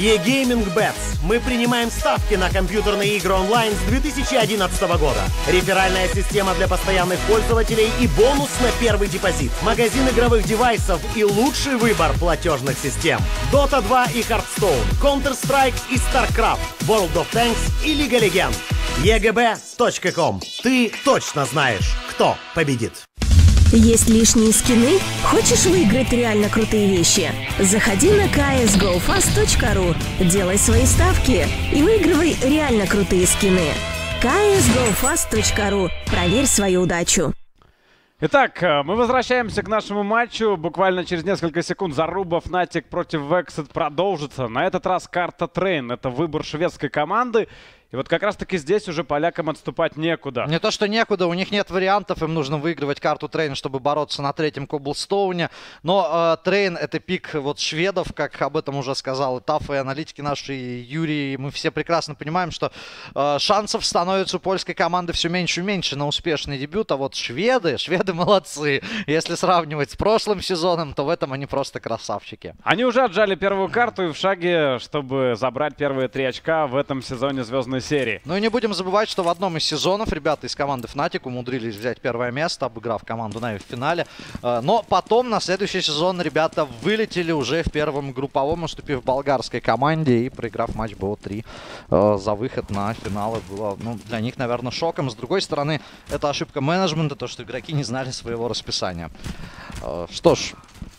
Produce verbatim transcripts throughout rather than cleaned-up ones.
E-Gaming Bets. Мы принимаем ставки на компьютерные игры онлайн с две тысячи одиннадцатого года. Реферальная система для постоянных пользователей и бонус на первый депозит. Магазин игровых девайсов и лучший выбор платежных систем. Дота два и Hearthstone, Counter-Strike и StarCraft, World of Tanks и Лига Легенд. и джи би точка ком. Ты точно знаешь, кто победит. Есть лишние скины? Хочешь выиграть реально крутые вещи? Заходи на кей эс гоу фаст точка ру, делай свои ставки и выигрывай реально крутые скины. кей эс гоу фаст точка ру. Проверь свою удачу. Итак, мы возвращаемся к нашему матчу. Буквально через несколько секунд заруба Fnatic против Vexed продолжится. На этот раз карта Train. Это выбор шведской команды. И вот как раз-таки здесь уже полякам отступать некуда. Не то, что некуда, у них нет вариантов. Им нужно выигрывать карту Трейн, чтобы бороться на третьем Коблстоуне. Но э, Трейн — это пик вот шведов, как об этом уже сказал и Таф, и аналитики наши, и Юрий. И мы все прекрасно понимаем, что э, шансов становится у польской команды все меньше и меньше на успешный дебют. А вот шведы, шведы молодцы. Если сравнивать с прошлым сезоном, то в этом они просто красавчики. Они уже отжали первую карту и в шаге, чтобы забрать первые три очка в этом сезоне звездной серии. Ну и не будем забывать, что в одном из сезонов ребята из команды Fnatic умудрились взять первое место, обыграв команду Нави в финале. Но потом на следующий сезон ребята вылетели уже в первом групповом, уступив болгарской команде и проиграв матч бэ о три за выход на финалы. Было, ну, для них, наверное, шоком. С другой стороны, это ошибка менеджмента, то, что игроки не знали своего расписания. Что ж,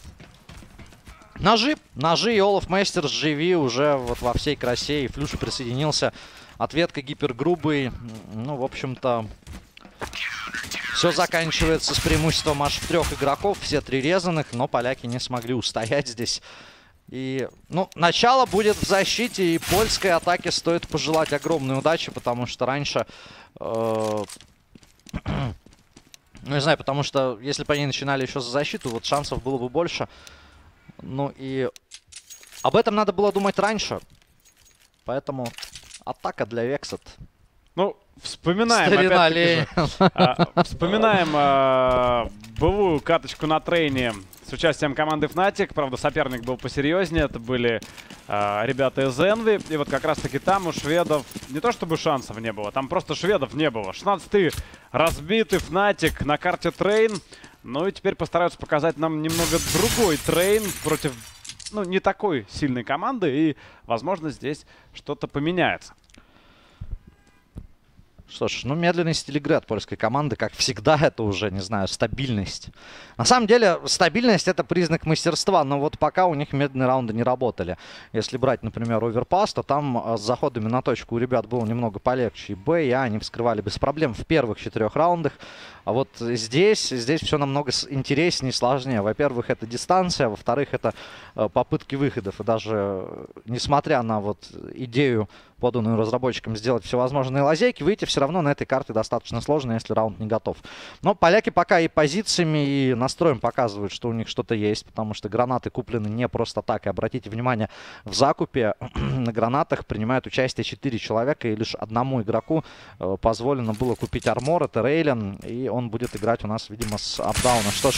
ножи, ножи и Олаф Мейстерс джи ви уже вот во всей красе, и Флюш присоединился. Ответка гипергрубый. Ну, в общем-то, все заканчивается с преимуществом аж трех игроков. Все три резаных, но поляки не смогли устоять здесь. И, ну, начало будет в защите, и польской атаке стоит пожелать огромной удачи, потому что раньше... Э ну, не знаю, потому что если бы они начинали еще за защиту, вот шансов было бы больше. Ну и об этом надо было думать раньше. Поэтому... Атака для Vexed. Ну, вспоминаем, опять-таки же, а, вспоминаем а, былую каточку на трейне с участием команды Fnatic. Правда, соперник был посерьезнее. Это были а, ребята из Envy. И вот как раз-таки там у шведов не то чтобы шансов не было, там просто шведов не было. шестнадцатый разбитый Fnatic на карте трейн. Ну и теперь постараются показать нам немного другой трейн против... Ну, не такой сильной команды, и, возможно, здесь что-то поменяется. Что ж, ну, медленный стиль игры от польской команды, как всегда, это уже, не знаю, стабильность. На самом деле, стабильность — это признак мастерства, но вот пока у них медленные раунды не работали. Если брать, например, оверпас, то там с заходами на точку у ребят было немного полегче. И Б, и А они вскрывали без проблем в первых четырех раундах. А вот здесь, здесь все намного интереснее и сложнее. Во-первых, это дистанция, во-вторых, это попытки выходов. И даже несмотря на вот идею, поданную разработчикам, сделать всевозможные лазейки, выйти все равно на этой карте достаточно сложно, если раунд не готов. Но поляки пока и позициями, и настроем показывают, что у них что-то есть, потому что гранаты куплены не просто так. И обратите внимание, в закупе на гранатах принимают участие четыре человека, и лишь одному игроку э, позволено было купить армор, это Рейлен, и он будет играть у нас, видимо, с апдауна. Что ж,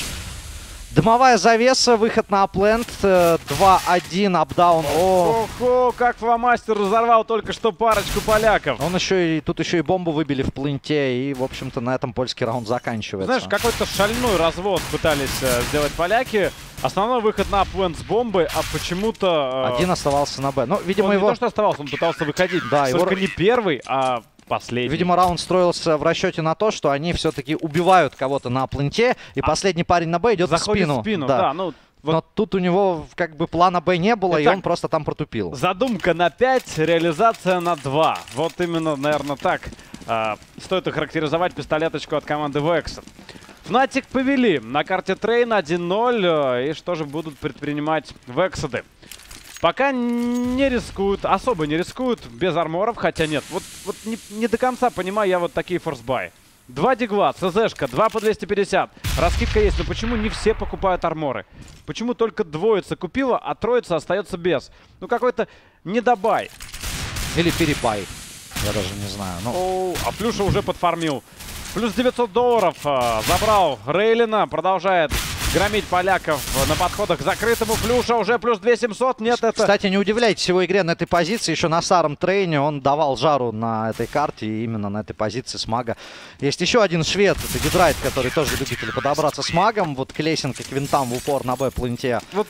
дымовая завеса, выход на апленд, два один, апдаун. Ого, как Фломастер разорвал только что парочку поляков. Он еще и, тут еще и бомбу выбили в пленте, и, в общем-то, на этом польский раунд заканчивается. Знаешь, какой-то шальной развод пытались э, сделать поляки. Основной выход на апленд с бомбой, а почему-то... Э, Один оставался на Б. Ну, видимо, он его... не то, что оставался, он пытался выходить. Да, только его... не первый, а... Последний. Видимо, раунд строился в расчете на то, что они все-таки убивают кого-то на пленте, и а последний парень на Б идет в спину. В спину, да. да, ну, вот. Но тут у него как бы плана Б не было, Итак, и он просто там протупил. Задумка на пять, реализация на два. Вот именно, наверное, так э, стоит охарактеризовать пистолеточку от команды Vexed. Fnatic повели на карте трейн один ноль, э, и что же будут предпринимать Vexed? Пока не рискуют, особо не рискуют, без арморов, хотя нет. Вот, вот не, не до конца понимаю я вот такие форсбай. Два дигла, ЦЗшка, два по двести пятьдесят. Раскидка есть, но почему не все покупают арморы? Почему только двоица купила, а троица остается без? Ну какой-то недобай. Или перебай, я даже не знаю. Ну... О, а Плюша уже подфармил. Плюс девятьсот долларов а, забрал Рейлина, продолжает громить поляков на подходах к закрытому. Флюша уже плюс две тысячи семьсот. Нет, это... Кстати, не удивляйтесь его игре на этой позиции. Еще на старом трейне он давал жару на этой карте. И именно на этой позиции с мага. Есть еще один швед, это Гидрайт, который тоже любитель подобраться с магом. Вот к лесенке, к винтам в упор на Б-планете. Вот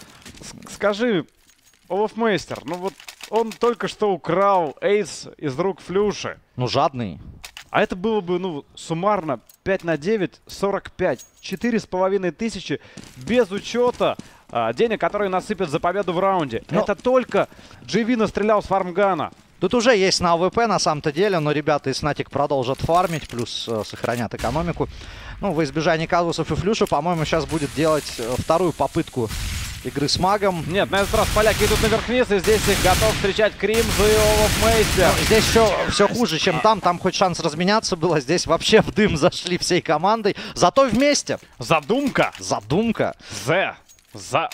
скажи, Олафмейстер, ну вот он только что украл эйс из рук Флюши. Ну, жадный. А это было бы, ну, суммарно пять на девять, сорок пять. четыре с половиной тысячи без учета а, денег, которые насыпят за победу в раунде. Но... Это только джи ви настрелял с фармгана. Тут уже есть на АВП на самом-то деле, но ребята из Fnatic продолжат фармить, плюс э, сохранят экономику. Ну, во избежание казусов и Флюша, по-моему, сейчас будет делать э, вторую попытку игры с магом. Нет, на этот раз поляки идут наверх-вниз, и здесь их готов встречать Кримз и Олафмейстер. Ну, здесь все, все хуже, чем там. Там хоть шанс разменяться было. Здесь вообще в дым зашли всей командой. Зато вместе. Задумка. Задумка. З. За.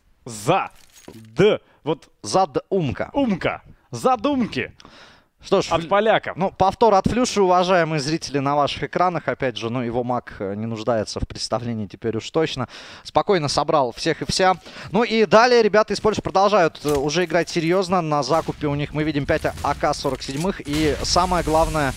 За. Д. Вот. Задумка. Умка. Задумки. Что ж, от поляков. Ну, повтор от Флюши, уважаемые зрители, на ваших экранах. Опять же, ну, его маг не нуждается в представлении теперь уж точно. Спокойно собрал всех и вся. Ну и далее ребята из Польши продолжают уже играть серьезно. На закупе у них мы видим пять а ка сорок семь. И самое главное,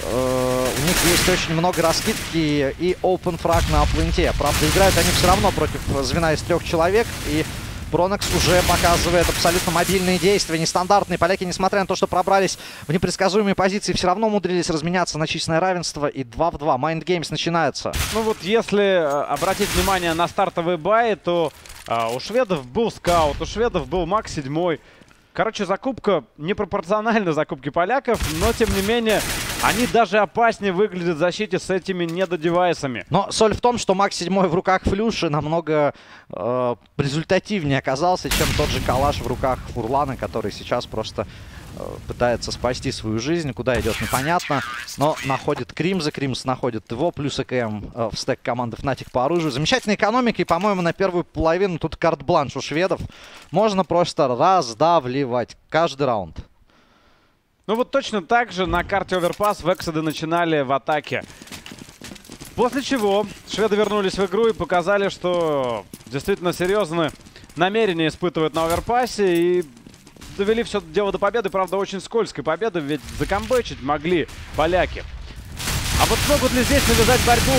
э, у них есть очень много раскидки и open фраг на пленте. Правда, играют они все равно против звена из трех человек. И Бронекс уже показывает абсолютно мобильные действия, нестандартные. Поляки, несмотря на то, что пробрались в непредсказуемые позиции, все равно умудрились разменяться на численное равенство. И два в два. Mind Games начинается. Ну вот если э, обратить внимание на стартовые баи, то э, у шведов был скаут, у шведов был маг седьмой. Короче, закупка непропорциональна закупке поляков, но тем не менее они даже опаснее выглядят в защите с этими недодевайсами. Но соль в том, что маг седьмой в руках Флюши намного э, результативнее оказался, чем тот же калаш в руках Фурлана, который сейчас просто э, пытается спасти свою жизнь. Куда идет, непонятно. Но находит Кримза, Кримз находит его, плюс ЭКМ э, в стек команды Fnatic по оружию. Замечательная экономика, и, по-моему, на первую половину тут карт-бланш у шведов. Можно просто раздавливать каждый раунд. Ну вот точно так же на карте Оверпас Вексады начинали в атаке. После чего шведы вернулись в игру и показали, что действительно серьезные намерения испытывают на Оверпасе. И довели все дело до победы. Правда, очень скользкой победы, ведь закомбэчить могли поляки. А вот смогут ли здесь навязать борьбу?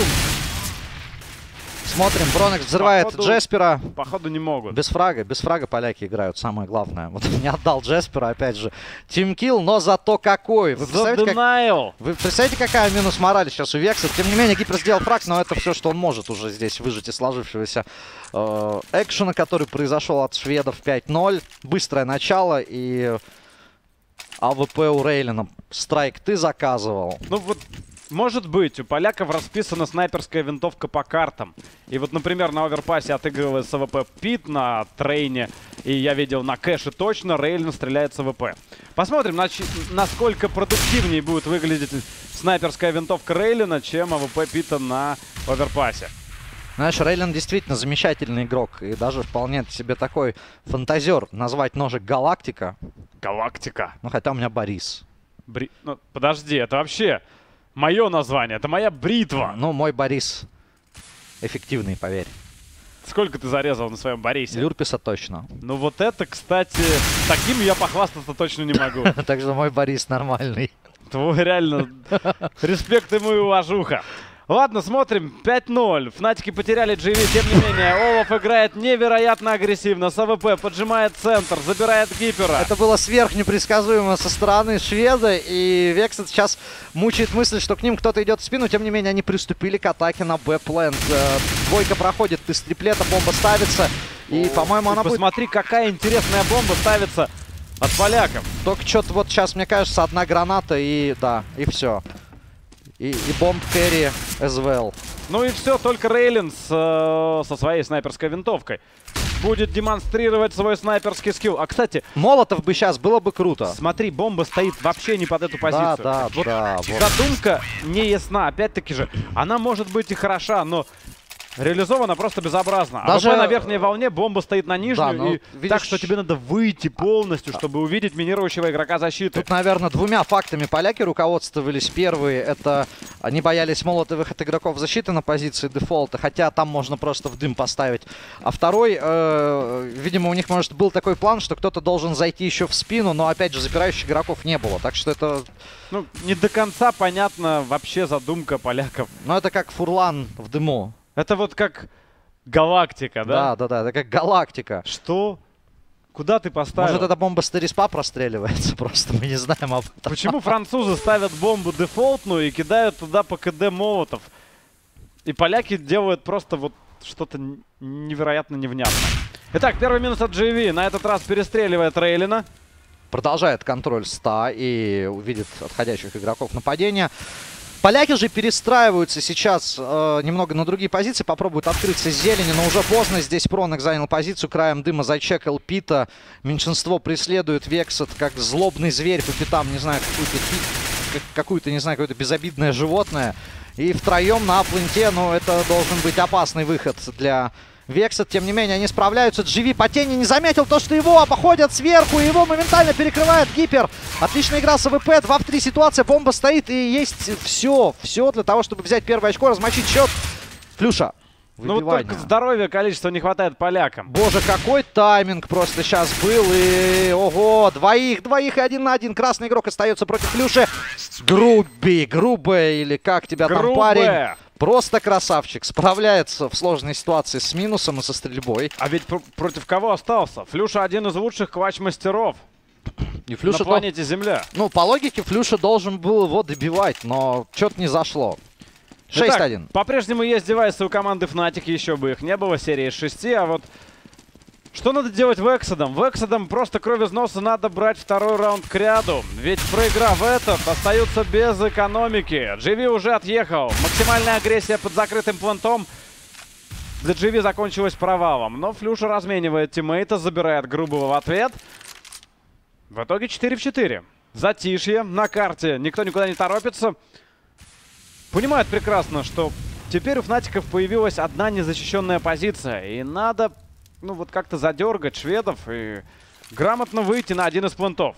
Смотрим, Бронекс взрывает походу, Джеспера. Походу не могут. Без фрага, без фрага поляки играют, самое главное. Вот не отдал Джеспера, опять же. Тимкилл, но зато какой. Вы представляете, как... Вы представляете, какая минус мораль сейчас у Векса? Тем не менее, Гипер сделал фраг, но это все, что он может уже здесь выжить из сложившегося э, экшена, который произошел от шведов пять ноль. Быстрое начало и АВП у Рейлина. Страйк ты заказывал. Ну вот... Может быть, у поляков расписана снайперская винтовка по картам. И вот, например, на Оверпасе отыгрывает с АВП Пит на трейне. И я видел на кэше точно, Рейлин стреляет с АВП. Посмотрим, насколько продуктивнее будет выглядеть снайперская винтовка Рейлина, чем АВП Пита на Оверпасе. Знаешь, Рейлин действительно замечательный игрок. И даже вполне себе такой фантазер. Назвать ножик Галактика. Галактика. Ну, хотя у меня Борис. Бри... Ну, подожди, это вообще... Мое название, это моя бритва. Ну, мой Борис эффективный, поверь. Сколько ты зарезал на своем Борисе? Люрписа точно. Ну вот это, кстати, таким я похвастаться точно не могу. Так что мой Борис нормальный. Твой реально респект ему и уважуха. Ладно, смотрим. пять ноль. Фнатики потеряли джи ви. Тем не менее, Олаф играет невероятно агрессивно. С АВП поджимает центр, забирает Гипера. Это было сверхнепредсказуемо со стороны шведа. И Вексет сейчас мучает мысль, что к ним кто-то идет в спину. Тем не менее, они приступили к атаке на Б-плент. Двойка проходит из триплета, бомба ставится. И, по-моему, она будет... Посмотри, какая интересная бомба ставится от поляков. Только что-то вот сейчас, мне кажется, одна граната и... Да, и все. И, и бомб кэрри as well. Ну и все, только Рейлин с, э, со своей снайперской винтовкой будет демонстрировать свой снайперский скилл. А, кстати... Молотов бы сейчас, было бы круто. Смотри, бомба стоит вообще не под эту позицию. Да, да, вот да. Задумка вот. Не ясна. Опять-таки же, она может быть и хороша, но реализовано просто безобразно. Даже... АВП на верхней волне, бомба стоит на нижнюю, Да, ну, и видишь... так, что тебе надо выйти полностью, чтобы увидеть минирующего игрока защиты. Тут, наверное, двумя фактами поляки руководствовались. Первый — это они боялись молотовых от игроков защиты на позиции дефолта, хотя там можно просто в дым поставить. А второй, э, видимо, у них, может, был такой план, что кто-то должен зайти еще в спину, но, опять же, запирающих игроков не было. Так что это... Ну, не до конца понятна вообще задумка поляков. Ну, это как Фурлан в дыму. Это вот как галактика, да? Да, да, да, это как галактика. Что? Куда ты поставил? Может, эта бомба с Тереспа простреливается просто, мы не знаем об этом. Почему французы ставят бомбу дефолтную и кидают туда по КД молотов? И поляки делают просто вот что-то невероятно невнятное. Итак, первый минус от джи ви. На этот раз перестреливает Рейлина. Продолжает контроль ста и увидит отходящих игроков нападения. Поляки же перестраиваются сейчас э, немного на другие позиции, попробуют открыться с зелени, но уже поздно. Здесь Пронекс занял позицию, краем дыма зачекал Пита. Меньшинство преследует Вексет как злобный зверь по пятам, не знаю, какую-то, какую-то, не знаю, какое-то безобидное животное. И втроем на апленте, ну, это должен быть опасный выход для Вексет. Тем не менее, они справляются. джи ви по тени не заметил то, что его обходят сверху, и его моментально перекрывает Гипер. Отличная игра с АВП, два в три ситуация, бомба стоит, и есть все, все для того, чтобы взять первое очко, размочить счет. Флюша. Ну вот только здоровья, количества не хватает полякам. Боже, какой тайминг просто сейчас был. И ого, двоих, двоих и один на один. Красный игрок остается против Флюши. Груби, грубая или как тебя Грубая. там, парень? Просто красавчик. Справляется в сложной ситуации с минусом и со стрельбой. А ведь пр против кого остался? Флюша один из лучших квач-мастеров И Флюша на планете Земля. Ну, по логике, Флюша должен был его добивать, но что-то не зашло. шесть один. По-прежнему есть девайсы у команды Fnatic, еще бы их не было, серии из шести, а вот что надо делать Вексадом? Вексадом просто кровь из носа надо брать второй раунд к ряду, ведь проиграв этот, остаются без экономики. джи ви уже отъехал, максимальная агрессия под закрытым плантом для джи ви закончилась провалом, но Флюша разменивает тиммейта, забирает грубого в ответ. В итоге четыре в четыре. Затишье на карте, никто никуда не торопится. Понимают прекрасно, что теперь у Фнатиков появилась одна незащищенная позиция. И надо, ну вот как-то задергать шведов и грамотно выйти на один из плентов.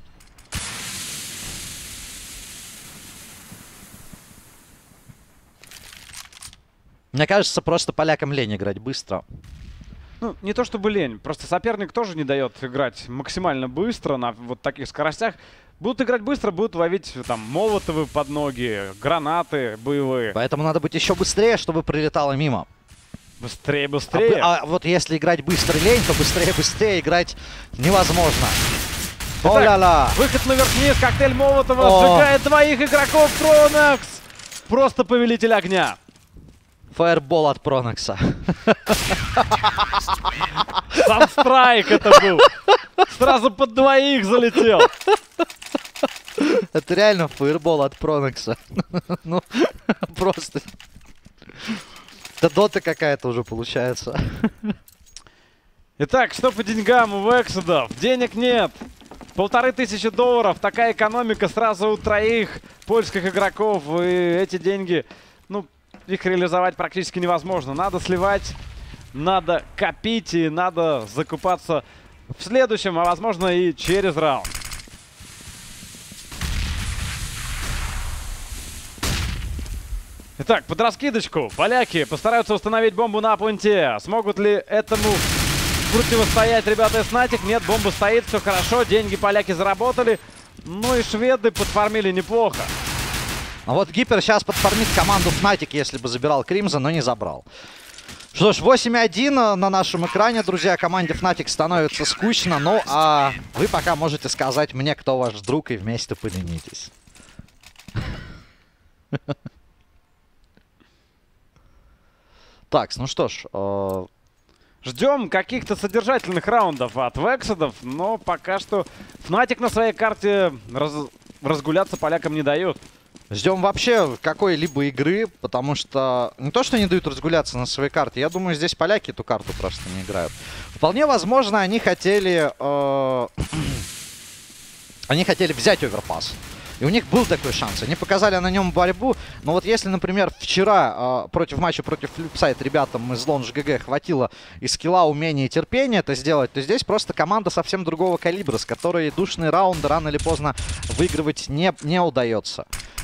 Мне кажется, просто полякам лень играть быстро. Ну, не то чтобы лень, просто соперник тоже не дает играть максимально быстро на вот таких скоростях. Будут играть быстро, будут ловить там молотовы под ноги, гранаты боевые. Поэтому надо быть еще быстрее, чтобы прилетало мимо. Быстрее, быстрее. А, а вот если играть быстро лень, то быстрее-быстрее играть невозможно. Итак, выход наверх-вниз, коктейль Молотова О. сжигает двоих игроков. Пронекс! Просто повелитель огня. Фаербол от Пронекса. Санстрайк это был. Сразу под двоих залетел. Это реально фаербол от Пронекса. Ну, просто. Это дота какая-то уже получается. Итак, что по деньгам у Вексадов? Денег нет. Полторы тысячи долларов. Такая экономика сразу у троих польских игроков. И эти деньги, ну, их реализовать практически невозможно. Надо сливать, надо копить и надо закупаться в следующем, а возможно и через раунд. Итак, под раскидочку поляки постараются установить бомбу на пленте. Смогут ли этому противостоять ребята из Fnatic? Нет, бомба стоит, все хорошо, деньги поляки заработали. Ну и шведы подформили неплохо. А вот Гипер сейчас подформит команду Fnatic, если бы забирал Кримза, но не забрал. Что ж, восемь один на нашем экране, друзья. Команде Fnatic становится скучно. Ну, а вы пока можете сказать мне, кто ваш друг, и вместе поленитесь. Так, ну что ж. Э... Ждем каких-то содержательных раундов от Вексадов, но пока что Fnatic на своей карте раз... разгуляться полякам не дает. Ждем вообще какой-либо игры, потому что не то, что не дают разгуляться на своей карте, я думаю, здесь поляки эту карту просто не играют. Вполне возможно, они хотели... Э... они хотели взять оверпасс. И у них был такой шанс. Они показали на нем борьбу. Но вот если, например, вчера э, против матча против Flipside ребятам из Launch джи джи хватило и скилла, умения и терпения это сделать, то здесь просто команда совсем другого калибра, с которой душные раунды рано или поздно выигрывать не, не удается.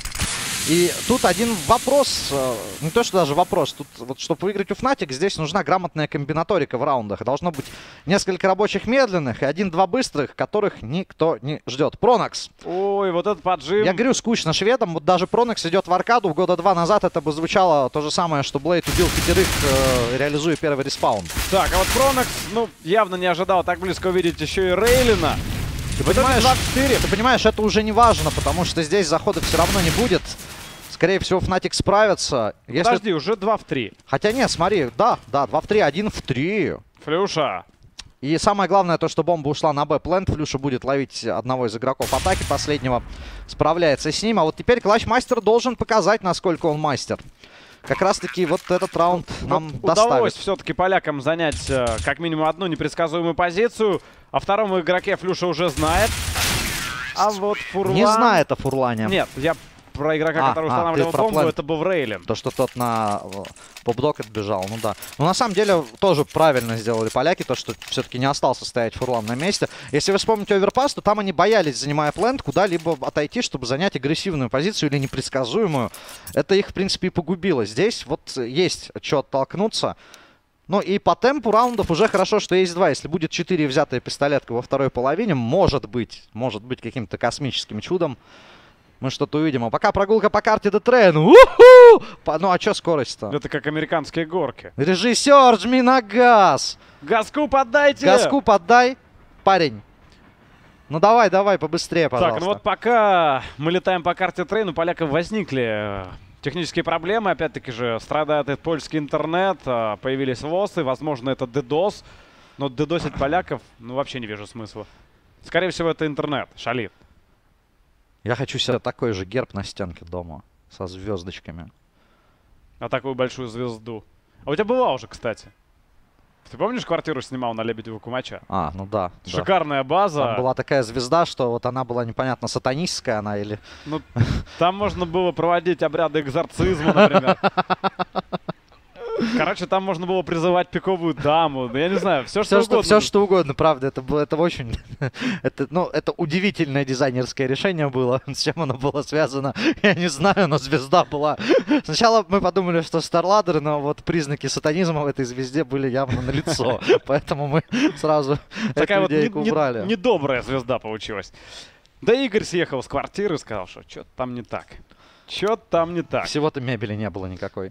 И тут один вопрос, не то что даже вопрос, тут вот чтобы выиграть у Fnatic, здесь нужна грамотная комбинаторика в раундах. Должно быть несколько рабочих медленных и один-два быстрых, которых никто не ждет. Пронокс. Ой, вот этот поджим. Я говорю, скучно шведам. Вот даже Пронокс идет в аркаду. Года два назад это бы звучало то же самое, что Блейд убил пятерых, э, реализуя первый респаун. Так, а вот Пронокс, ну, явно не ожидал так близко увидеть еще и Рейлина. Ты понимаешь, ты понимаешь, это уже не важно, потому что здесь захода все равно не будет. Скорее всего, Fnatic справится. Если... Подожди, уже два в три. Хотя нет, смотри, да, да, два в три, один в три. Флюша. И самое главное, то, что бомба ушла на Б-плент. Флюша будет ловить одного из игроков атаки последнего. Справляется с ним. А вот теперь Клатч-мастер должен показать, насколько он мастер. Как раз-таки вот этот раунд нам вот доставит. Удалось все-таки полякам занять э, как минимум одну непредсказуемую позицию. О втором игроке Флюша уже знает. А вот Фурлан... Не знает о Фурлане. Нет, я про игрока, а, который а, устанавливал бомбу, план... это был Рейлин. То, что тот на поп-док отбежал, ну да. Но на самом деле тоже правильно сделали поляки, то, что все-таки не остался стоять Фурлан на месте. Если вы вспомните оверпас, то там они боялись, занимая плент, куда-либо отойти, чтобы занять агрессивную позицию или непредсказуемую. Это их, в принципе, и погубило. Здесь вот есть от чего оттолкнуться. Ну и по темпу раундов уже хорошо, что есть два. Если будет четыре взятая пистолетка во второй половине, может быть, может быть каким-то космическим чудом мы что-то увидим. А пока прогулка по карте Детрейн. У-ху! Ну а что скорость-то? Это как американские горки. Режиссер, жми на газ! Газку поддайте! Газку поддай, парень. Ну давай, давай, побыстрее, пожалуйста. Так, ну вот пока мы летаем по карте Трейн, у поляков возникли технические проблемы. Опять-таки же страдает этот польский интернет, появились ВОСы, возможно, это дедос. Но дедосить поляков, ну вообще не вижу смысла. Скорее всего, это интернет шалит. Я хочу себе такой же герб на стенке дома со звездочками. А такую большую звезду. А у тебя была уже, кстати. Ты помнишь, квартиру снимал на Лебедева Кумача? А, ну да. Шикарная да. база. Там была такая звезда, что вот она была непонятно, сатанистская она или... Ну, там можно было проводить обряды экзорцизма, например. Короче, там можно было призывать пиковую даму. Я не знаю, все, что все, угодно. Что, все, что угодно, правда. Это было, это очень... это, ну, это удивительное дизайнерское решение было. С чем оно было связано, я не знаю, но звезда была... Сначала мы подумали, что StarLadder, но вот признаки сатанизма в этой звезде были явно налицо. Поэтому мы сразу такая эту вот идейку не, убрали. Не, недобрая звезда получилась. Да Игорь съехал с квартиры и сказал, что что-то там не так. Чё там не так? Всего-то мебели не было никакой.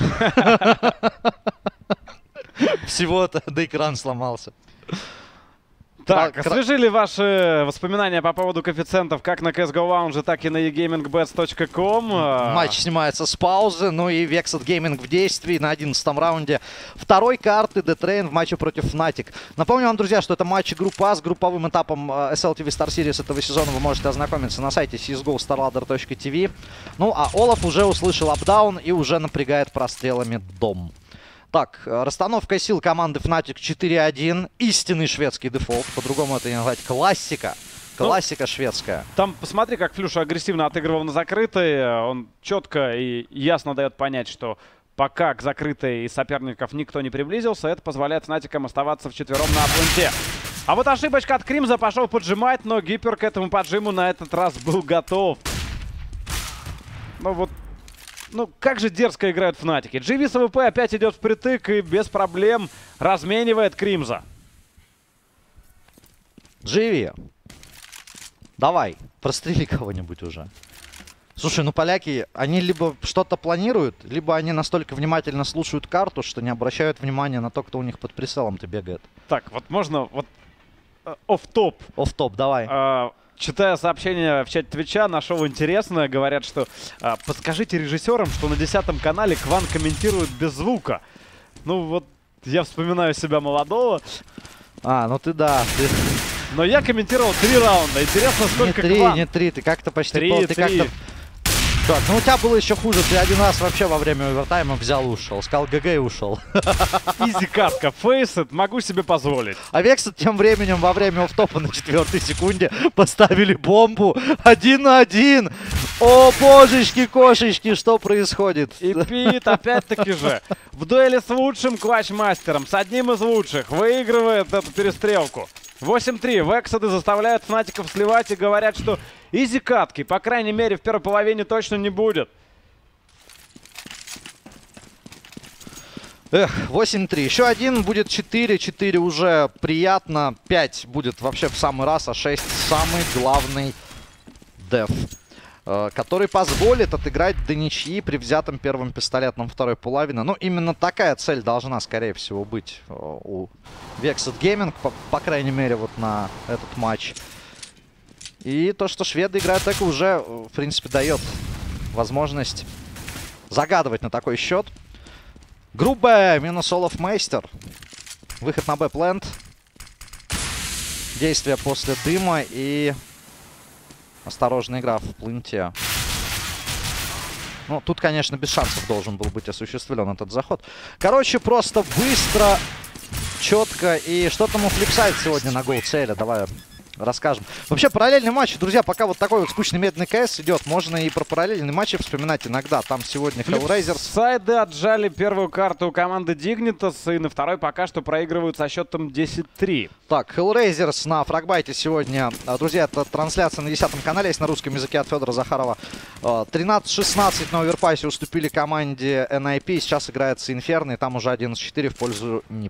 Всего-то, да экран сломался. Так, Кра- освежили ваши воспоминания по поводу коэффициентов как на си эс го Lounge, так и на и гейминг бетс точка ком. Матч снимается с паузы, ну и Vexed Gaming в действии на одиннадцатом раунде второй карты Детрейн в матче против Fnatic. Напомню вам, друзья, что это матч группы А с групповым этапом эс эл ти ви Star Series этого сезона. Вы можете ознакомиться на сайте си эс го старладдер точка ти ви. Ну а Олаф уже услышал апдаун и уже напрягает прострелами дом. Так, расстановка сил команды Fnatic четыре один. Истинный шведский дефолт. По-другому это не назвать. Классика. Классика ну, шведская. Там посмотри, как Флюша агрессивно отыгрывал на закрытой. Он четко и ясно дает понять, что пока к закрытой из соперников никто не приблизился, это позволяет Fnatic'ам оставаться вчетвером на пленте. А вот ошибочка от Кримза, пошел поджимать, но Гипер к этому поджиму на этот раз был готов. Ну вот. Ну, как же дерзко играют Fnatic. джи ви с эй ви пи опять идет впритык и без проблем разменивает Кримза. джи ви, давай, прострели кого-нибудь уже. Слушай, ну поляки, они либо что-то планируют, либо они настолько внимательно слушают карту, что не обращают внимания на то, кто у них под прицелом-то бегает. Так, вот можно, вот, офф-топ. Офф-топ, давай. А Читая сообщения в чате Твича, нашел интересное. Говорят, что а, подскажите режиссерам, что на десятом канале Кван комментирует без звука. Ну вот, я вспоминаю себя молодого. А, ну ты да. Ты... Но я комментировал три раунда. Интересно, сколько не три, Кван. не три, ты как-то почти... Три, пол, три. ты как-то Так, ну у тебя было еще хуже. Ты один раз вообще во время овертайма взял и ушел. Сказал ГГ и ушел. Изи катка, фейсет, могу себе позволить. А Vexed тем временем во время оффтопа на четвертой секунде поставили бомбу один на один. О, божечки-кошечки, что происходит? И Пит, опять-таки же, в дуэли с лучшим клатчмастером, с одним из лучших, выигрывает эту перестрелку. восемь три. Вексады заставляют фнатиков сливать и говорят, что изи катки, по крайней мере, в первой половине точно не будет. Эх, восемь три. Еще один будет четыре. четыре уже приятно. пять будет вообще в самый раз, а шесть самый главный деф, который позволит отыграть до ничьи при взятом первым пистолетом второй половины. Ну, именно такая цель должна, скорее всего, быть у Vexed Gaming, по, по крайней мере, вот на этот матч. И то, что шведы играют так, уже, в принципе, дает возможность загадывать на такой счет. Грубая минус Олаф Мейстер. Выход на Б-плент. Действие после дыма и... осторожная игра в пленте. Ну, тут, конечно, без шансов должен был быть осуществлен этот заход. Короче, просто быстро, четко. И что там у Flipside сегодня на гол цели? Давай расскажем. Вообще, параллельный матч, друзья, пока вот такой вот скучный медленный КС идет, можно и про параллельные матчи вспоминать иногда. Там сегодня Hellraisers. Сайды отжали первую карту у команды Dignitas, и на второй пока что проигрывают со счетом десять три. Так, Hellraisers на фрагбайте сегодня. Друзья, это трансляция на десятом канале, есть на русском языке от Федора Захарова. тринадцать шестнадцать на оверпассе уступили команде эн ай пи. Сейчас играется Инферно, и там уже одиннадцать четыре в пользу нип.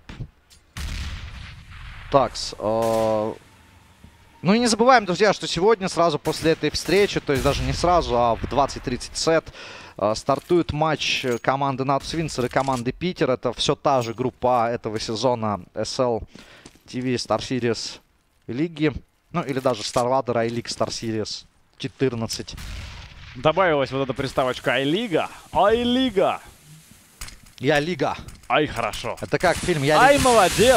Такс. Ну и не забываем, друзья, что сегодня сразу после этой встречи, то есть даже не сразу, а в двадцать тридцать сет, стартует матч команды Natus Windsor и команды Питер. Это все та же группа этого сезона эс эл ти ви Star Series лиги. Ну или даже StarLadder I-League Star Series четырнадцать. Добавилась вот эта приставочка I-Лига. I-Лига. Я Лига. Ай, хорошо. Это как фильм «Я Ай, Лига». молодец.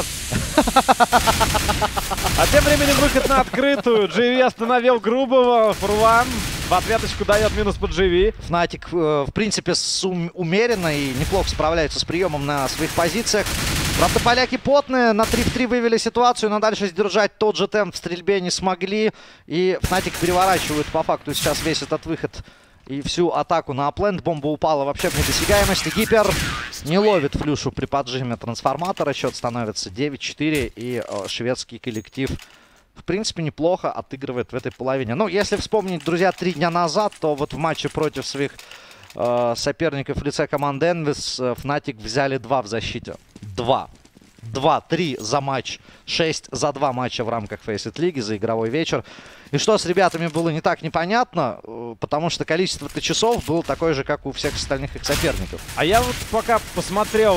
А тем временем выход на открытую. джи ви остановил грубого. Фурлан в ответочку дает минус по джи ви. Фнатик, э, в принципе, сум умеренно и неплохо справляются с приемом на своих позициях. Правда, поляки потные. На три в три вывели ситуацию, но дальше сдержать тот же темп в стрельбе не смогли. И Фнатик переворачивают по факту сейчас весь этот выход и всю атаку на аплент. Бомба упала вообще в недосягаемость. Гипер не ловит флюшу при поджиме трансформатора. Счет становится девять четыре. И э, шведский коллектив, в принципе, неплохо отыгрывает в этой половине. Ну, если вспомнить, друзья, три дня назад, то вот в матче против своих э, соперников в лице команды Envys э, Fnatic взяли два в защите. Два. Два, три за матч. Шесть за два матча в рамках Faceit лиги за игровой вечер. И что с ребятами было не так непонятно, потому что количество часов было такое же, как у всех остальных их соперников. А я вот пока посмотрел,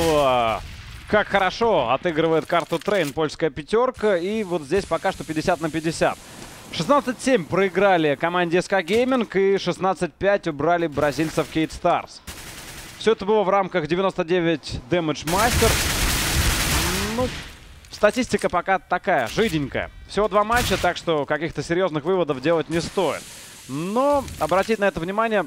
как хорошо отыгрывает карту Train польская пятерка, и вот здесь пока что пятьдесят на пятьдесят. шестнадцать семь проиграли команде эс ка Gaming и шестнадцать пять убрали бразильцев Кейт Старс. Все это было в рамках девяносто девять Damage Master. Ну, статистика пока такая, жиденькая. Всего два матча, так что каких-то серьезных выводов делать не стоит. Но обратить на это внимание,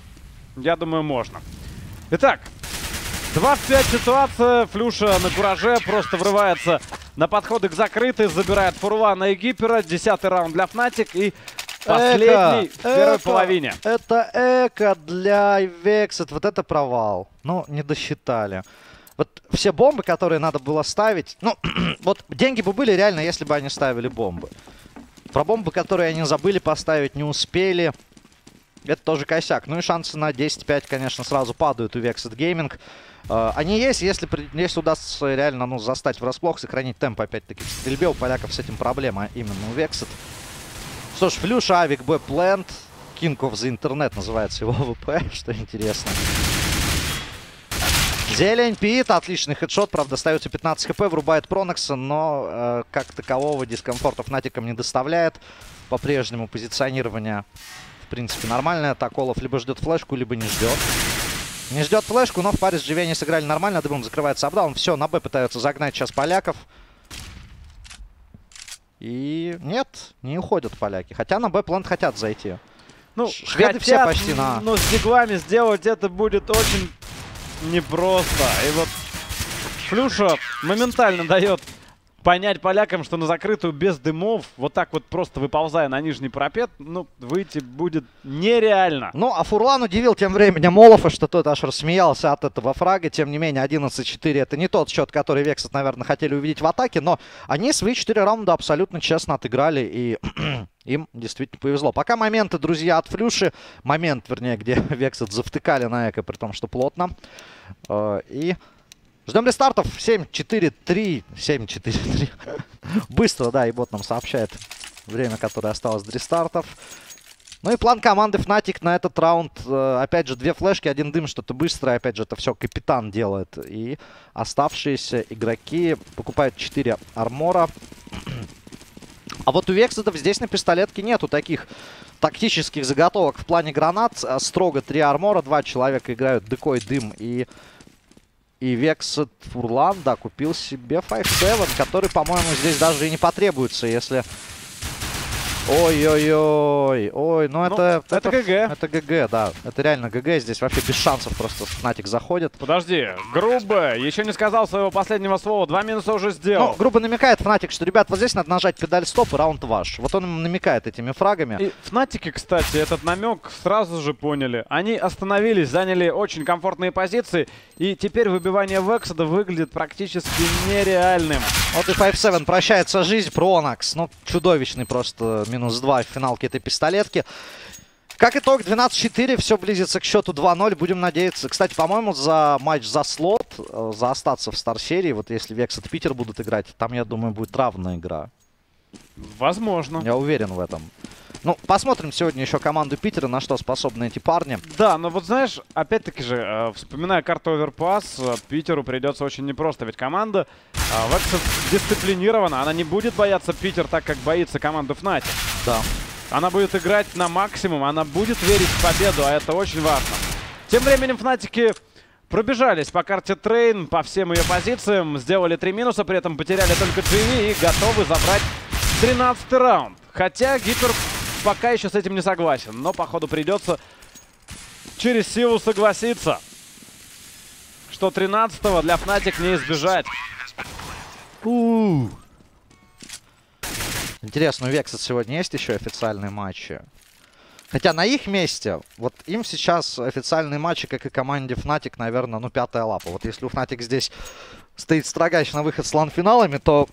я думаю, можно. Итак, два в пять ситуация. Флюша на кураже просто врывается на подходы к закрытой, забирает Фурлана и Гипера. Десятый раунд для Fnatic и последний эко, в первой эко, половине. Это эко для Vexed. Вот это провал. Ну, не досчитали. Вот все бомбы, которые надо было ставить... Ну, вот деньги бы были реально, если бы они ставили бомбы. Про бомбы, которые они забыли поставить, не успели. Это тоже косяк. Ну и шансы на десять пять, конечно, сразу падают у Vexed Gaming. Uh, они есть, если, если удастся реально ну, застать врасплох, сохранить темп опять-таки в стрельбе. У поляков с этим проблема, именно у Vexed. Что ж, Флюш, Авик, Б-плент. King of the Internet называется его ВП, что интересно. Зелень, Пит, отличный хедшот, правда, остается пятнадцать хп, врубает Пронокса, но э, как такового дискомфорта Фнатикам не доставляет. По-прежнему позиционирование, в принципе, нормальное. Таколов либо ждет флешку, либо не ждет. Не ждет флешку, но в паре с джи ви они сыграли нормально. Дымом закрывается апдаун. Все, на Б пытаются загнать сейчас поляков. И нет, не уходят поляки. Хотя на Б-плент хотят зайти. Ну, шведы хотят, все почти на... но с диглами сделать это будет очень непросто. И вот Флюша моментально дает понять полякам, что на закрытую без дымов, вот так вот просто выползая на нижний парапет, ну, выйти будет нереально. Ну, а Фурлан удивил тем временем Олафа, что тот аж рассмеялся от этого фрага. Тем не менее, одиннадцать четыре это не тот счет, который Vexed, наверное, хотели увидеть в атаке, но они свои четыре раунда абсолютно честно отыграли, и им действительно повезло. Пока моменты, друзья, от Флюши, момент, вернее, где Vexed завтыкали на эко, при том, что плотно, и... Ждем рестартов. семь четыре три. семь четыре три. Быстро, да, и бот нам сообщает время, которое осталось до рестартов. Ну и план команды Fnatic на этот раунд. Опять же, две флешки, один дым, что-то быстрое. Опять же, это все капитан делает. И оставшиеся игроки покупают четыре армора. А вот у Вексетов здесь на пистолетке нету таких тактических заготовок в плане гранат. Строго три армора, два человека играют декой, дым и... И Vexed Фурлан, да, купил себе пять семь, который, по-моему, здесь даже и не потребуется, если... Ой-ой-ой, ой, ну, ну это... Это, это ГГ. Это ГГ, да, это реально ГГ, здесь вообще без шансов просто Fnatic заходит. Подожди, грубо, еще не сказал своего последнего слова, два минуса уже сделал. Ну, грубо намекает Fnatic, что, ребят, вот здесь надо нажать педаль стоп, и раунд ваш. Вот он им намекает этими фрагами. И Фнатики, кстати, этот намек сразу же поняли. Они остановились, заняли очень комфортные позиции, и теперь выбивание Vexed выглядит практически нереальным. Вот и пять семь прощается жизнь, Пронакс, ну, чудовищный просто минус два в финалке этой пистолетки. Как итог, двенадцать четыре, все близится к счету два ноль, будем надеяться. Кстати, по-моему, за матч за слот, за остаться в Стар-серии, вот если Vexed Питер будут играть, там, я думаю, будет равная игра. Возможно. Я уверен в этом. Ну, посмотрим сегодня еще команду Питера, на что способны эти парни. Да, но вот знаешь, опять-таки же, э, вспоминая карту Оверпас, э, Питеру придется очень непросто. Ведь команда э, Vexed дисциплинирована, она не будет бояться Питер так, как боится команда Fnatic. Да. Она будет играть на максимум, она будет верить в победу, а это очень важно. Тем временем Fnatic'и пробежались по карте Трейн, по всем ее позициям, сделали три минуса, при этом потеряли только джи ви и готовы забрать тринадцатый раунд. Хотя Гипер пока еще с этим не согласен, но походу придется через силу согласиться, что тринадцатого для Fnatic не избежать. У-у-у. Интересно, у Vexed сегодня есть еще официальные матчи? Хотя на их месте, вот им сейчас официальные матчи, как и команде Fnatic, наверное, ну, пятая лапа. Вот если у Fnatic здесь стоит строгач на выход с лан-финалами, то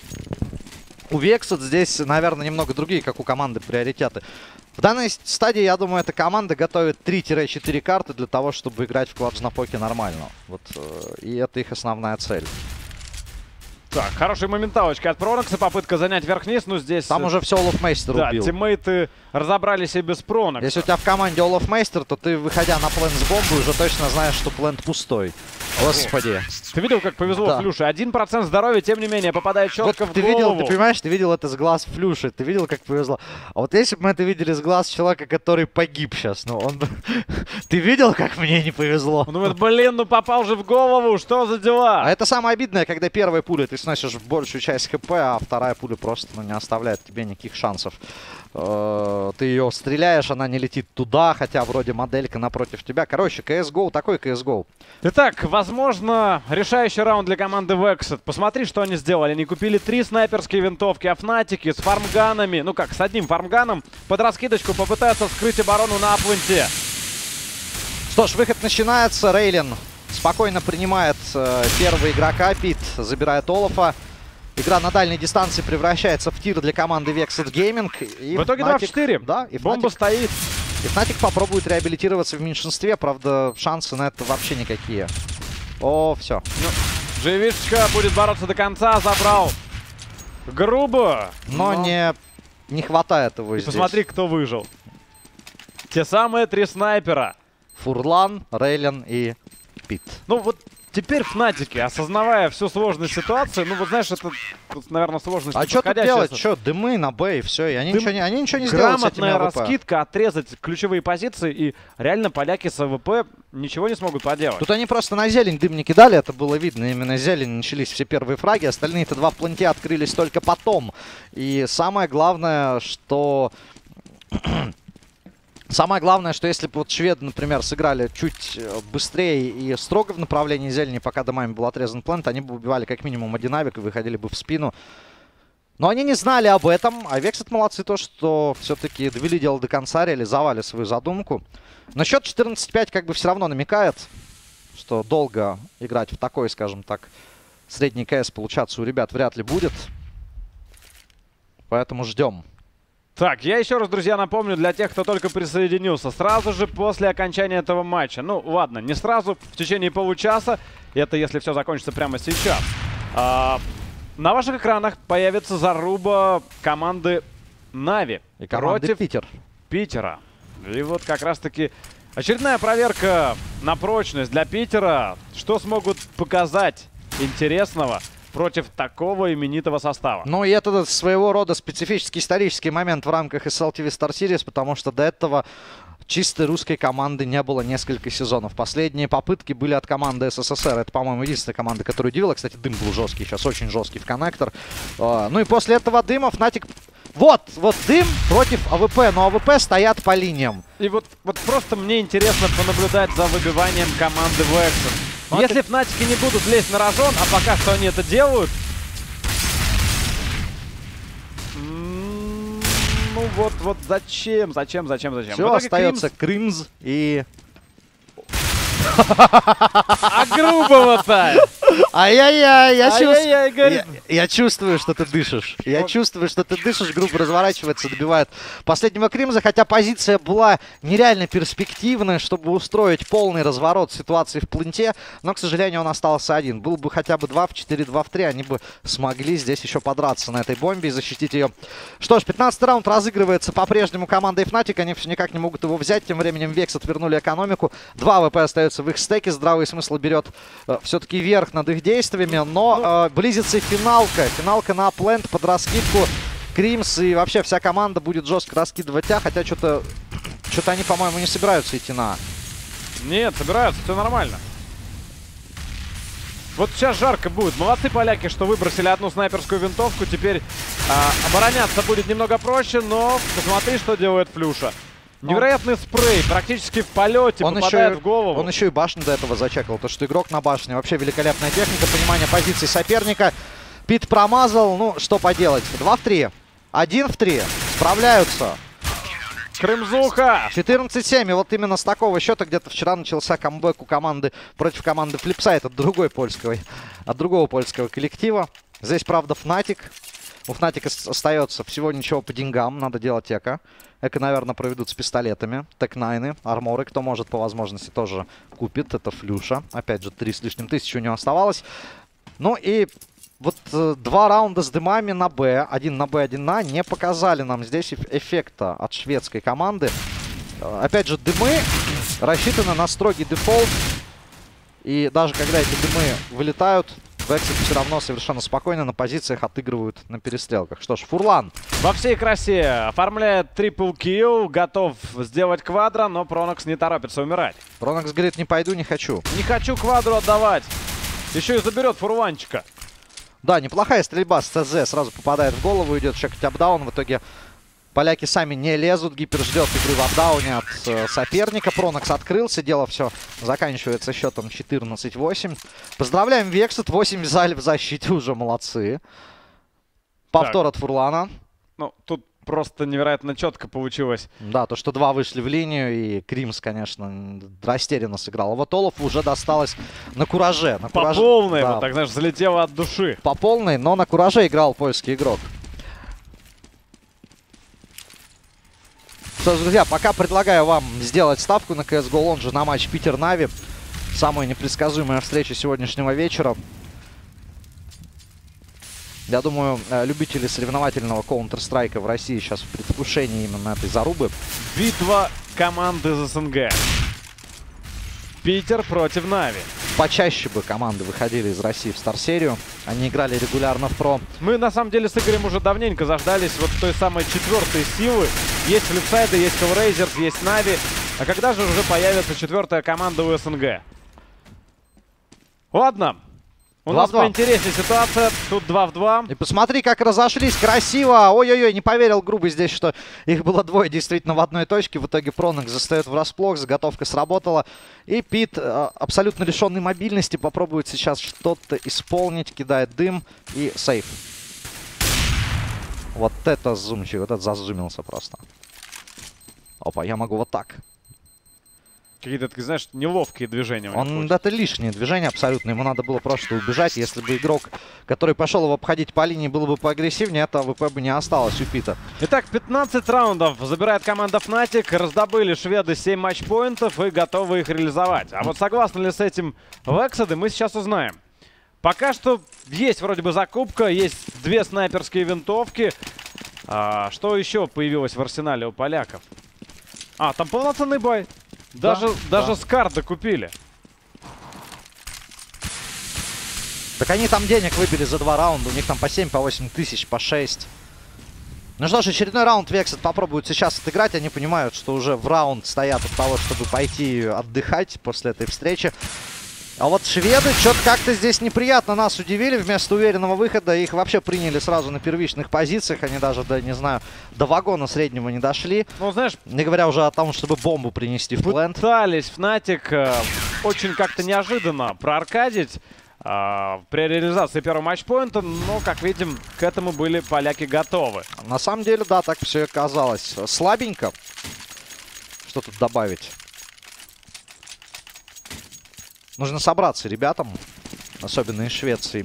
у Vexed здесь, наверное, немного другие, как у команды, приоритеты. В данной стадии, я думаю, эта команда готовит три-четыре карты для того, чтобы играть в клатч-на-поке нормально. Вот, и это их основная цель. Так, хорошая моменталочка от Пронакса, попытка занять верх-низ, но здесь... Там уже все Олаф Мейстер да, убил. тиммейты разобрались и без Пронакса. Если у тебя в команде Олаф Мейстер, то ты, выходя на плент с бомбой, уже точно знаешь, что плент пустой. Господи. Ты видел, как повезло да. Флюше? Один процент здоровья, тем не менее, попадает четко вот в ты голову. Видел, ты понимаешь, ты видел это с глаз Флюши, ты видел, как повезло. А вот если бы мы это видели с глаз человека, который погиб сейчас, ну он... Ты видел, как мне не повезло? Он думает, блин, ну попал же в голову, что за дела? А это самое обидное, когда первой пулей ты сносишь большую часть хп, а вторая пуля просто ну, не оставляет тебе никаких шансов. Ты ее стреляешь, она не летит туда, хотя вроде моделька напротив тебя. Короче, си эс го, такой си эс го. Итак, возможно, решающий раунд для команды Vexed. Посмотри, что они сделали. Они купили три снайперские винтовки, а Fnatic'и с фармганами, ну как, с одним фармганом, под раскидочку попытаются вскрыть оборону на апвенте. Что ж, выход начинается. Рейлин спокойно принимает э, первого игрока. Пит забирает Олафа. Игра на дальней дистанции превращается в тир для команды Vexed Gaming. И в итоге два в четыре. Да, и бомба Fnatic, стоит. И Fnatic попробует реабилитироваться в меньшинстве. Правда, шансы на это вообще никакие. О, все. Ну, Живичка будет бороться до конца. Забрал. Грубо. Но, но... Не, не хватает его и здесь. Посмотри, кто выжил. Те самые три снайпера. Фурлан, Рейлин и Пит. Ну вот теперь Fnatic'и, осознавая всю сложность ситуации, ну вот знаешь, это, тут, наверное, сложность. А что тут делать? Что, дымы на Б и все. И они, Дым... ничего не, они ничего не сделают с этими Грамотная АВП. раскидка, отрезать ключевые позиции, и реально поляки с АВП ничего не смогут поделать. Тут они просто на зелень дым не кидали, это было видно. Именно зелень начались все первые фраги, остальные-то два планте открылись только потом. И самое главное, что... Самое главное, что если бы вот шведы, например, сыграли чуть быстрее и строго в направлении зелени, пока домами был отрезан плент, они бы убивали как минимум один авик и выходили бы в спину. Но они не знали об этом, а Vexed молодцы то, что все-таки довели дело до конца, реализовали свою задумку. Но счет четырнадцать пять как бы все равно намекает, что долго играть в такой, скажем так, средний КС получаться у ребят вряд ли будет. Поэтому ждем. Так, я еще раз, друзья, напомню, для тех, кто только присоединился, сразу же после окончания этого матча, ну ладно, не сразу, в течение получаса, это если все закончится прямо сейчас, а, на ваших экранах появится заруба команды Нави и команды против Питер. Питера. И вот как раз-таки очередная проверка на прочность для Питера. Что смогут показать интересного против такого именитого состава? Ну и это своего рода специфический исторический момент в рамках эс эл ти ви Star Series, потому что до этого чистой русской команды не было несколько сезонов. Последние попытки были от команды эс эс эс эр. Это, по-моему, единственная команда, которая удивила. Кстати, дым был жесткий, сейчас очень жесткий в коннектор. Ну и после этого дыма Fnatic... Вот, вот дым против а вэ пэ, но а вэ пэ стоят по линиям. И вот, вот просто мне интересно понаблюдать за выбиванием команды Vexed. Ну, Если это... Фнатики не будут лезть на рожон, а пока что они это делают... Ну вот, вот зачем, зачем, зачем, зачем? Все, остается Кримз и... А грубого-то! Ай-яй-яй, я, чувств... Ай-яй-яй, я, я чувствую, что ты дышишь. Я Вот. чувствую, что ты дышишь, группа разворачивается, добивает последнего Кримза, хотя позиция была нереально перспективная, чтобы устроить полный разворот ситуации в пленте, но, к сожалению, он остался один. Был бы хотя бы два в четыре, два в три, они бы смогли здесь еще подраться на этой бомбе и защитить ее. Что ж, пятнадцатый раунд разыгрывается по-прежнему командой Fnatic, они все никак не могут его взять, тем временем Vexed вернули экономику, два а вэ пэ остается в их стеке, здравый смысл берет э, все-таки верх над их действиями, но э, близится финалка, финалка на плент под раскидку. Кримс и вообще вся команда будет жестко раскидывать А, хотя что-то что-то они, по-моему, не собираются идти на А. Нет, собираются, все нормально. Вот сейчас жарко будет. Молодцы поляки, что выбросили одну снайперскую винтовку. Теперь а, обороняться будет немного проще, но посмотри, что делает Флюша. Невероятный спрей, практически в полете, он попадает еще, в голову. Он еще и башню до этого зачекал. То, что игрок на башне. Вообще великолепная техника, понимание позиции соперника. Пит промазал. Ну, что поделать. два в три. один в три. Справляются. Крымзуха! четырнадцать семь. И вот именно с такого счета где-то вчера начался камбэк у команды против команды Flipside от другой польского, от другого польского коллектива. Здесь, правда, Fnatic. У Fnatic остается всего ничего по деньгам. Надо делать эко. Эко, наверное, проведут с пистолетами. Тек-найны, арморы. Кто может по возможности тоже купит. Это Флюша. Опять же, три с лишним тысячи у него оставалось. Ну и вот э, два раунда с дымами на Б. Один на Б, один на А. Не показали нам здесь эффекта от шведской команды. Э, опять же, дымы рассчитаны на строгий дефолт. И даже когда эти дымы вылетают, Vexed все равно совершенно спокойно на позициях отыгрывают на перестрелках. Что ж, Фурлан. Во всей красе оформляет трипл килл, готов сделать квадро, но Пронокс не торопится умирать. Пронокс говорит, не пойду, не хочу. Не хочу квадру отдавать. Еще и заберет фурванчика. Да, неплохая стрельба с ЦЗ. Сразу попадает в голову, идет чекать апдаун. В итоге поляки сами не лезут. Гипер ждет игры в апдауне от э, соперника. Пронокс открылся. Дело все заканчивается счетом четырнадцать восемь. Поздравляем Vexed. восемь взяли в защите. Уже молодцы. Повтор Так. от Фурлана. Ну, тут просто невероятно четко получилось. Да, то, что два вышли в линию. И Кримс, конечно, растерянно сыграл. А вот Олафу уже досталось на кураже. На По кураже... полной, да, вот так, знаешь, залетело от души. по полной, но на кураже играл польский игрок. Что ж, друзья, пока предлагаю вам сделать ставку на си эс го Lounge на матч Питер-Нави. Самая непредсказуемая встреча сегодняшнего вечера. Я думаю, любители соревновательного Counter-Strike в России сейчас в предвкушении именно этой зарубы. Битва команды из СНГ. Питер против Нави. Почаще бы команды выходили из России в Стар-серию. Они играли регулярно в Про. Мы, на самом деле, с Игорем уже давненько заждались вот той самой четвертой силы. Есть Flipside, есть Hellraisers, есть Нави. А когда же уже появится четвертая команда у СНГ? Ладно. У нас поинтереснее ситуация. Тут два в два. И посмотри, как разошлись. Красиво. Ой-ой-ой, не поверил грубо здесь, что их было двое действительно в одной точке. В итоге Пронокс застает врасплох. Заготовка сработала. И Пит, абсолютно лишенный мобильности, попробует сейчас что-то исполнить. Кидает дым и сейф. Вот это зумчик. Вот это зазумился просто. Опа, я могу вот так. Какие-то, ты знаешь, неловкие движения. Он, это лишнее движение абсолютно. Ему надо было просто убежать. Если бы игрок, который пошел его обходить по линии, был бы поагрессивнее, это ВП бы не осталось у Пита. Итак, пятнадцать раундов забирает команда Fnatic. Раздобыли шведы семь матчпоинтов и готовы их реализовать. А вот согласны ли с этим Вексады, мы сейчас узнаем. Пока что есть вроде бы закупка, есть две снайперские винтовки. А, что еще появилось в арсенале у поляков? А, там полноценный бой. Даже, да, даже да. Скар докупили. Так они там денег выбили за два раунда. У них там по семь, по восемь тысяч, по шесть. Ну что ж, очередной раунд Вексат попробуют сейчас отыграть. Они понимают, что уже в раунд стоят от того, чтобы пойти отдыхать после этой встречи. А вот шведы что-то как-то здесь неприятно нас удивили. Вместо уверенного выхода их вообще приняли сразу на первичных позициях. Они даже, до, не знаю, до вагона среднего не дошли. Ну, знаешь, не говоря уже о том, чтобы бомбу принести в плент. Пытались Fnatic э, очень как-то неожиданно проаркадить э, при реализации первого матчпоинта. Но, как видим, к этому были поляки готовы. На самом деле, да, так все и оказалось. Слабенько. Что тут добавить? Нужно собраться ребятам, особенно из Швеции.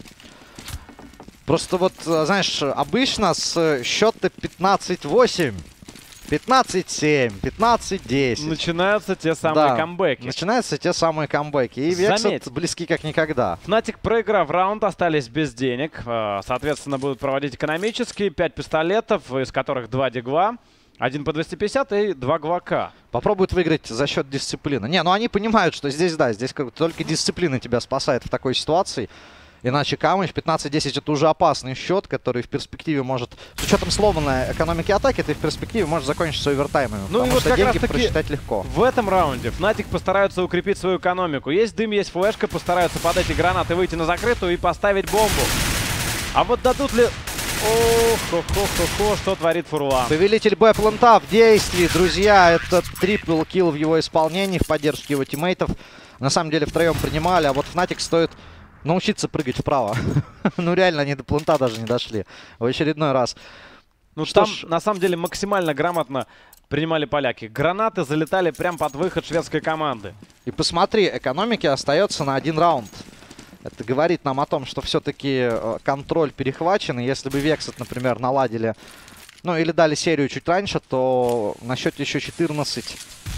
Просто вот, знаешь, обычно с счета пятнадцать восемь, пятнадцать семь, пятнадцать десять. Начинаются те самые да, камбэки. Начинаются те самые камбэки. И Вексат близки как никогда. Fnatic, проиграв раунд, остались без денег. Соответственно, будут проводить экономические. пять пистолетов, из которых два дигла. Один по двести пятьдесят и два гвака. Попробуют выиграть за счет дисциплины. Не, ну они понимают, что здесь, да, здесь как только дисциплина тебя спасает в такой ситуации. Иначе Камыч пятнадцать десять это уже опасный счет, который в перспективе может, с учетом сломанной экономики атаки, ты в перспективе может закончиться овертаймами. Ну, потому и вот что деньги просчитать легко. В этом раунде Fnatic постараются укрепить свою экономику. Есть дым, есть флешка, постараются под эти гранаты выйти на закрытую и поставить бомбу. А вот дадут ли... Ох-хо-хо-хо-хо, что творит Фурван. Повелитель Б-плента в действии, друзья. Это трипл килл в его исполнении, в поддержке его тиммейтов. На самом деле втроем принимали, а вот Fnatic стоит научиться прыгать вправо. Ну реально, они до плента даже не дошли. В очередной раз. Ну там, на самом деле, максимально грамотно принимали поляки. Гранаты залетали прямо под выход шведской команды. И посмотри, экономики остается на один раунд. Это говорит нам о том, что все-таки контроль перехвачен. И если бы Вексат, например, наладили, ну или дали серию чуть раньше, то на счете еще четырнадцать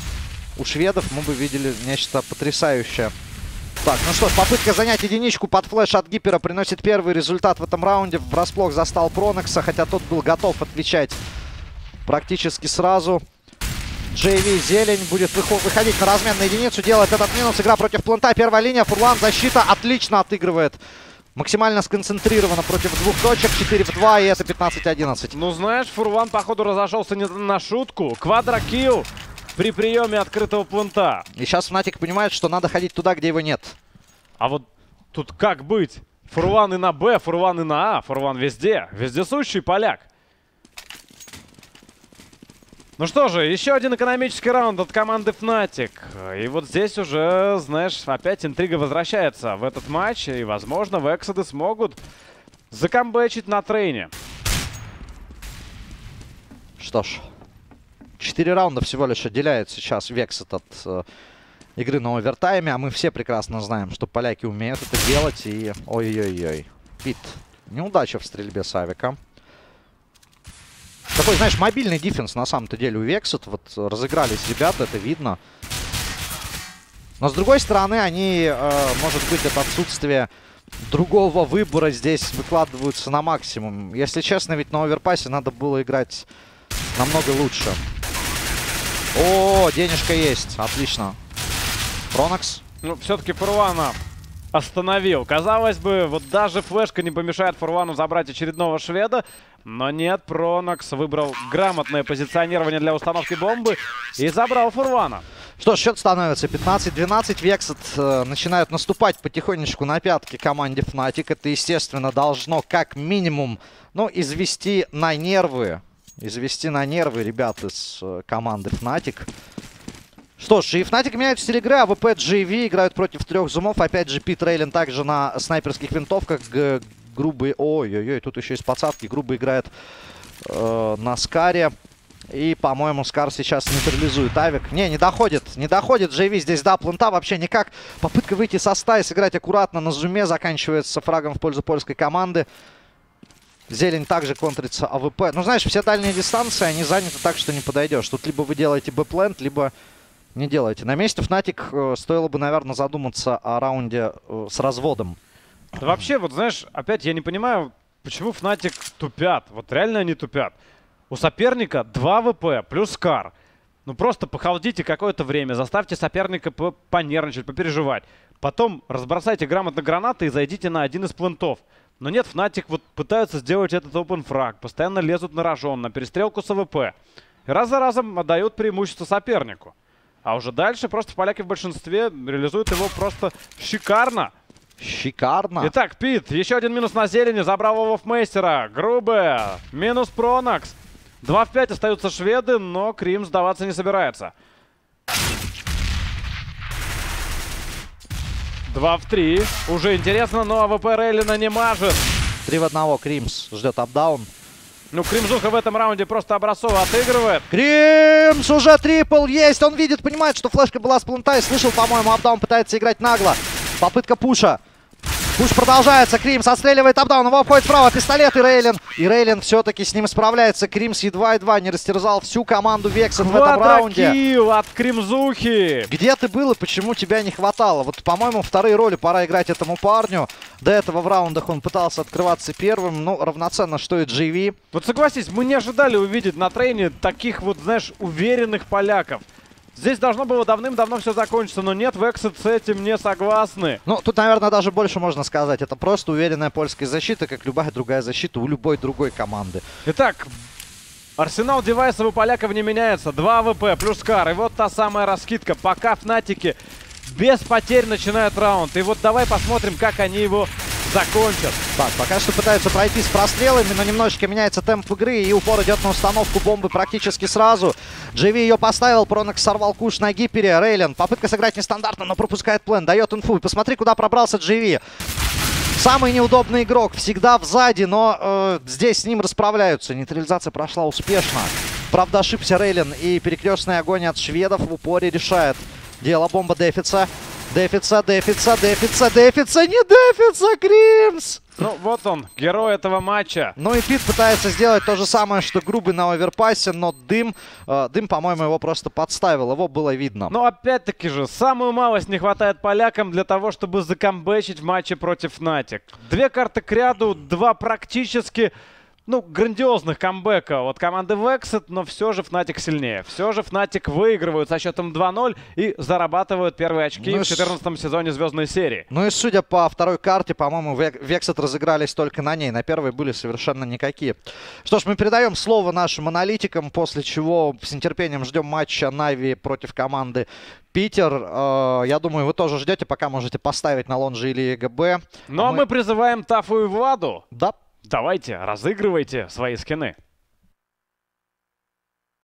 у шведов мы бы видели нечто потрясающее. Так, ну что ж, попытка занять единичку под флеш от Гипера приносит первый результат в этом раунде. Врасплох застал Пронокса, хотя тот был готов отвечать практически сразу. джей ви Зелень будет выходить на размен на единицу, делает этот минус. Игра против плента, первая линия, Фурлан, защита отлично отыгрывает. Максимально сконцентрировано против двух точек, четыре в два, и это пятнадцать одиннадцать. Ну знаешь, Фурлан, походу, разошелся не на шутку. Квадрокилл при приеме открытого плента. И сейчас Fnatic понимает, что надо ходить туда, где его нет. А вот тут как быть? Фурлан и на Б, Фурлан и на А, Фурлан везде. Вездесущий поляк. Ну что же, еще один экономический раунд от команды Fnatic. И вот здесь уже, знаешь, опять интрига возвращается в этот матч. И, возможно, Вексады смогут закамбэчить на трейне. Что ж, четыре раунда всего лишь отделяет сейчас Вексат от э, игры на овертайме. А мы все прекрасно знаем, что поляки умеют это делать. И ой-ой-ой. Пит, неудача в стрельбе с авика. Такой, знаешь, мобильный дефенс на самом-то деле у Вексат. Вот разыгрались ребята, это видно. Но с другой стороны, они, э, может быть, это отсутствие другого выбора здесь выкладываются на максимум. Если честно, ведь на оверпассе надо было играть намного лучше. О, денежка есть. Отлично. Пронокс. Ну, все-таки Фурвана остановил. Казалось бы, вот даже флешка не помешает Фурвану забрать очередного шведа. Но нет, Пронокс выбрал грамотное позиционирование для установки бомбы и забрал Фурвана. Что ж, счет становится пятнадцать двенадцать. Vexed э, начинают наступать потихонечку на пятки команде Fnatic. Это, естественно, должно как минимум, ну, извести на нервы. Извести на нервы ребят из э, команды Fnatic. Что ж, и Fnatic меняют стиль игры, а АВП джей ви играют против трех зумов. Опять же, Пит Рейлин также на снайперских винтовках. Г грубый, ой-ой-ой, тут еще из подсадки. Грубо играет э, на Скаре. И, по-моему, Скар сейчас нейтрализует Авик. Не, не доходит, не доходит джей ви здесь до плента вообще никак. Попытка выйти со ста и сыграть аккуратно на зуме заканчивается фрагом в пользу польской команды. Зелень также контрится АВП. Ну, знаешь, все дальние дистанции, они заняты так, что не подойдешь. Тут либо вы делаете бэплент, либо не делаете. На месте Fnatic э, стоило бы, наверное, задуматься о раунде э, с разводом. Да вообще, вот знаешь, опять я не понимаю, почему Fnatic тупят. Вот реально они тупят. У соперника два ВП плюс Скар. Ну просто похолдите какое-то время, заставьте соперника понервничать, попереживать. Потом разбросайте грамотно гранаты и зайдите на один из плентов. Но нет, Fnatic вот пытаются сделать этот open фраг, постоянно лезут на рожон, на перестрелку с АВП. И раз за разом отдают преимущество сопернику. А уже дальше просто поляки в большинстве реализуют его просто шикарно. Шикарно. Итак, Пит, еще один минус на зелени, забрал его Вовмейстера. Грубая, минус Пронакс. два в пять остаются шведы, но Крим сдаваться не собирается. два в три. Уже интересно, но АВП Рейлина не мажет. три в одного. Кримс ждет апдаун. Ну, Кримзуха в этом раунде просто образцово отыгрывает. Кримс уже трипл есть. Он видит, понимает, что флешка была с плента и слышал, по-моему, апдаун пытается играть нагло. Попытка пуша. Пуш продолжается. Кримс отстреливает апдаун. Его обходит вправо. Пистолет и Рейлин. И Рейлин все-таки с ним справляется. Кримс едва-едва не растерзал всю команду Vexed в этом раунде. Квадрокилл от Кримзухи. Где ты был и почему тебя не хватало? Вот, по-моему, вторые роли пора играть этому парню. До этого в раундах он пытался открываться первым. Ну, равноценно, что и джей ви. Вот согласись, мы не ожидали увидеть на трейне таких вот, знаешь, уверенных поляков. Здесь должно было давным-давно все закончиться, но нет, Vexed с этим не согласны. Ну, тут, наверное, даже больше можно сказать. Это просто уверенная польская защита, как любая другая защита у любой другой команды. Итак, арсенал девайсов у поляков не меняется. два АВП плюс Скар. И вот та самая раскидка. Пока Фнатики без потерь начинают раунд. И вот давай посмотрим, как они его закончат. Так, пока что пытаются пройти с прострелами, но немножечко меняется темп игры, и упор идет на установку бомбы практически сразу. джей ви ее поставил, Пронакс сорвал куш на гипере. Рейлин, попытка сыграть нестандартно, но пропускает плен, дает инфу. И посмотри, куда пробрался джей ви. Самый неудобный игрок, всегда сзади, но э, здесь с ним расправляются. Нейтрализация прошла успешно. Правда, ошибся Рейлин, и перекрестный огонь от шведов в упоре решает дело. Бомба дефица. Дефица, дефица, дефица, дефица, не дефица, Кримс! Ну, вот он, герой этого матча. Ну и Пит пытается сделать то же самое, что Грубый на оверпассе, но дым, э, дым, по-моему, его просто подставил, его было видно. Но опять-таки же, самую малость не хватает полякам для того, чтобы закамбэчить в матче против Fnatic. Две карты к ряду, два практически... Ну, грандиозных камбэка от команды Vexed, но все же Fnatic сильнее. Все же Fnatic выигрывают со счетом два ноль и зарабатывают первые очки ну в четырнадцатом сезоне звездной серии. Ну и судя по второй карте, по-моему, Vexed разыгрались только на ней. На первой были совершенно никакие. Что ж, мы передаем слово нашим аналитикам, после чего с нетерпением ждем матча Нави против команды Питер. Я думаю, вы тоже ждете, пока можете поставить на лонже или ЕГБ. Ну а мы... мы призываем Тафу и Владу. Да. Давайте, разыгрывайте свои скины.